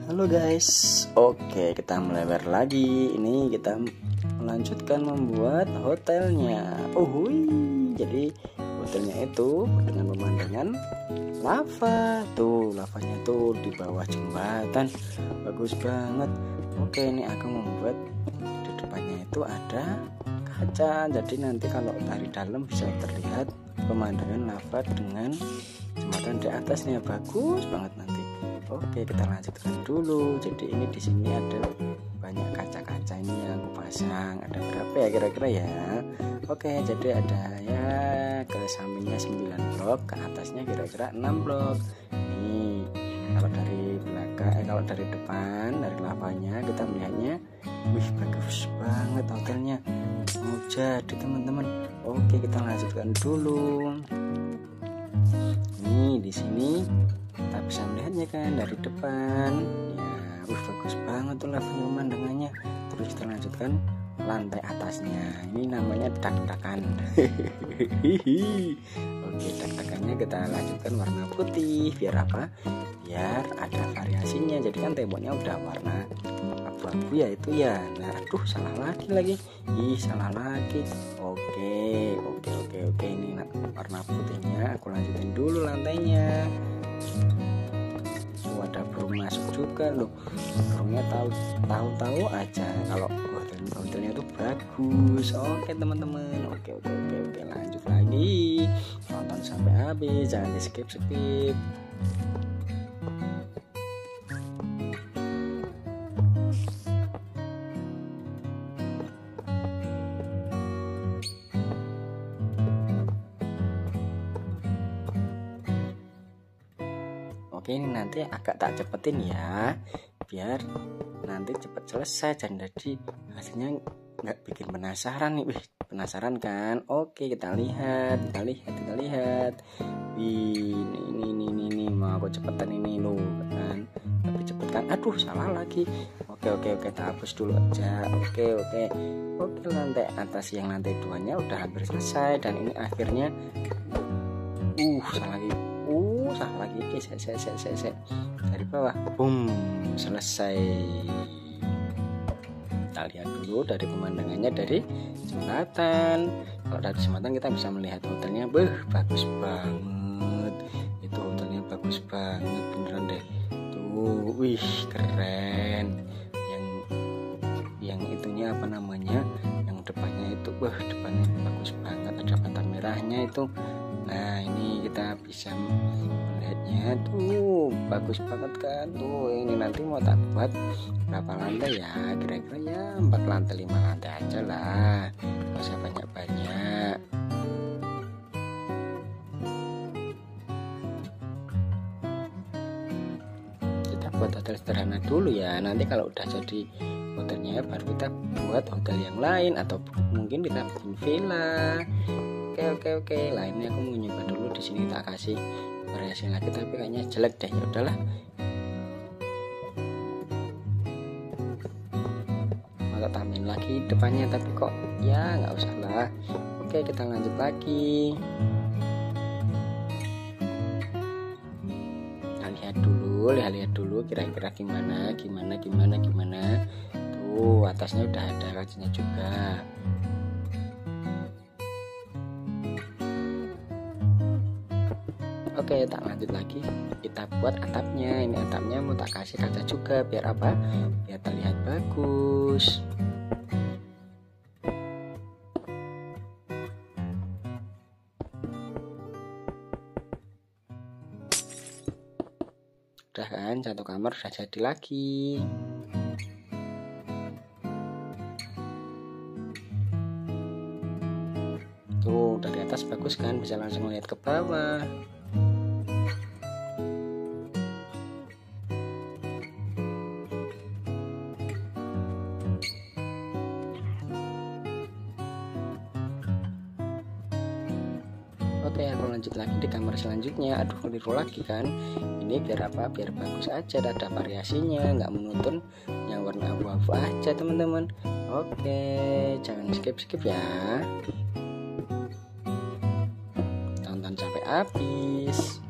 Halo guys, oke kita melebar lagi. Ini kita melanjutkan membuat hotelnya. Jadi hotelnya itu dengan pemandangan lava. Tuh lavanya tuh di bawah jembatan, bagus banget. Oke, ini aku membuat di depannya itu ada kaca. Jadi nanti kalau dari dalam bisa terlihat pemandangan lava dengan jembatan di atasnya, bagus banget nanti. Oke, kita lanjutkan dulu. Jadi ini di sini ada banyak kaca-kaca ini yang aku pasang. Ada berapa ya kira-kira ya? Oke, jadi ada ya ke sampingnya 9 blok, ke atasnya kira-kira 6 blok. Ini kalau dari belakang, kalau dari depan, dari lavanya kita melihatnya, wih bagus banget hotelnya. Mau jadi teman-teman. Oke, kita lanjutkan dulu. Ini di sini kita bisa melihatnya kan dari depan ya, bagus banget tuh lavanya pemandangannya. Terus kita lanjutkan lantai atasnya, ini namanya dak-dakan. Oke, dak-dakannya kita lanjutkan warna putih. Biar apa? Biar ada variasinya. Jadi kan temboknya udah warna abu-abu ya itu ya. Nah aduh, salah lagi. Salah lagi. Oke, ini warna putihnya aku lanjutin dulu lantainya. Ada burung masuk juga loh. Burungnya tahu aja kalau hotelnya itu bagus. Oke teman-teman, oke, lanjut lagi, tonton sampai habis, jangan di skip. Oke, ini nanti agak tak cepetin ya, biar nanti cepet selesai dan jadi hasilnya nggak bikin penasaran nih. Penasaran kan? Oke, kita lihat. Ini mau aku cepetan ini loh kan, tapi cepet kan? Aduh, salah lagi. Oke, kita hapus dulu aja. Oke, lantai atas yang lantai 2-nya udah hampir selesai dan ini akhirnya salah lagi. Saya dari bawah, selesai. Kita lihat dulu dari pemandangannya dari jembatan. Kalau dari jembatan kita bisa melihat hotelnya, bagus banget. Itu hotelnya bagus banget beneran deh. Tuh, keren. Yang itunya apa namanya? Yang depannya itu, depannya bagus banget. Ada bata merahnya itu. Nah, ini kita bisa melihatnya tuh, bagus banget kan. Tuh, ini nanti mau tak buat berapa lantai ya? Kira-kira ya 4 lantai, 5 lantai aja lah. Gak usah banyak-banyak. Kita buat hotel sederhana dulu ya. Nanti kalau udah jadi hotelnya baru kita buat hotel yang lain, atau mungkin kita bikin villa. Oke. Lah ini aku mau nyoba dulu di sini, tak kasih variasi lagi, tapi kayaknya jelek deh. Ya udahlah. Mau tambahin lagi depannya, tapi kok ya nggak usah lah. Oke, kita lanjut lagi. Kita lihat dulu kira-kira gimana. Tuh, atasnya udah ada kacanya juga. Oke, tak lanjut lagi. Kita buat atapnya. Ini atapnya mau tak kasih kaca juga, biar apa? Biar terlihat bagus. Udah kan, satu kamar udah jadi lagi. Tuh, dari atas bagus kan, bisa langsung lihat ke bawah. Oke, aku lanjut lagi di kamar selanjutnya. Aduh, keliru lagi kan. Ini biar apa? Biar bagus aja, ada variasinya, nggak monoton yang warna abu-abu aja teman-teman. Oke, jangan skip ya. Tonton sampai habis.